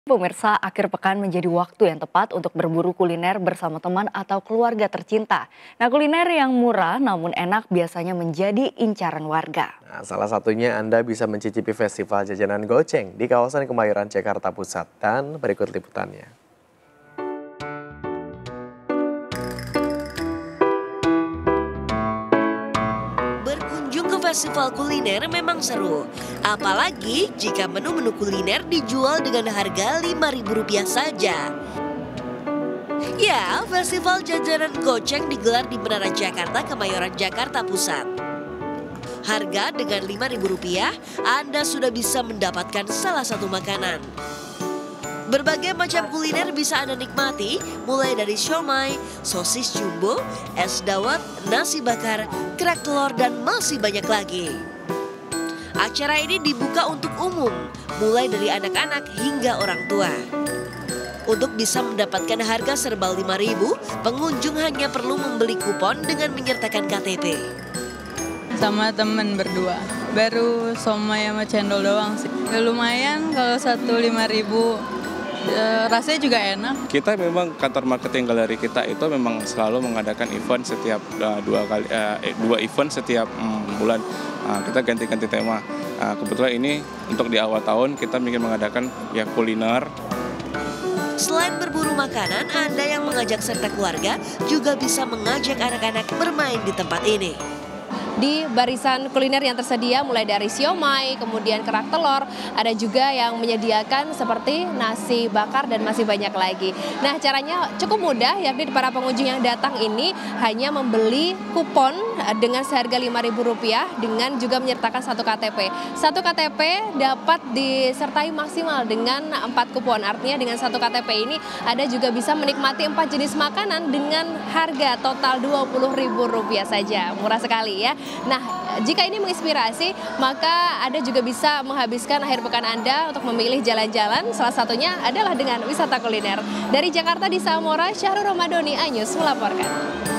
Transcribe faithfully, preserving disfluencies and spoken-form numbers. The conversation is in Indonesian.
Pemirsa, akhir pekan menjadi waktu yang tepat untuk berburu kuliner bersama teman atau keluarga tercinta. Nah, kuliner yang murah namun enak biasanya menjadi incaran warga. Nah, salah satunya Anda bisa mencicipi festival jajanan goceng di kawasan Kemayoran, Jakarta Pusat. Dan berikut liputannya. Berkunjung ke festival kuliner memang seru. Apalagi jika menu-menu kuliner dijual dengan harga lima ribu rupiah saja. Ya, festival jajanan goceng digelar di Menara Jakarta, Kemayoran, Jakarta Pusat. Harga dengan lima ribu rupiah, Anda sudah bisa mendapatkan salah satu makanan. Berbagai macam kuliner bisa Anda nikmati, mulai dari siomay, sosis jumbo, es dawet, nasi bakar, kerak telur, dan masih banyak lagi. Acara ini dibuka untuk umum, mulai dari anak-anak hingga orang tua. Untuk bisa mendapatkan harga serba lima ribu, pengunjung hanya perlu membeli kupon dengan menyertakan K T P. Sama temen berdua, baru somai sama cendol doang sih. Ya, lumayan kalau satu lima ribu. E, rasanya juga enak. Kita memang kantor marketing galeri kita itu memang selalu mengadakan event setiap uh, dua kali uh, dua event setiap um, bulan. Uh, kita ganti-ganti tema. Uh, kebetulan ini untuk di awal tahun kita ingin mengadakan ya kuliner. Selain berburu makanan, Anda yang mengajak serta keluarga juga bisa mengajak anak-anak bermain di tempat ini. Di barisan kuliner yang tersedia mulai dari siomay, kemudian kerak telur, ada juga yang menyediakan seperti nasi bakar dan masih banyak lagi. Nah, caranya cukup mudah, yakni para pengunjung yang datang ini hanya membeli kupon dengan seharga lima ribu rupiah dengan juga menyertakan satu K T P. Satu K T P dapat disertai maksimal dengan empat kupon. Artinya dengan satu K T P ini Anda juga bisa menikmati empat jenis makanan dengan harga total dua puluh ribu rupiah saja. Murah sekali ya. Nah, jika ini menginspirasi, maka Anda juga bisa menghabiskan akhir pekan Anda untuk memilih jalan-jalan. Salah satunya adalah dengan wisata kuliner. Dari Jakarta di Samora, Syahrul Ramadhani, iNews melaporkan.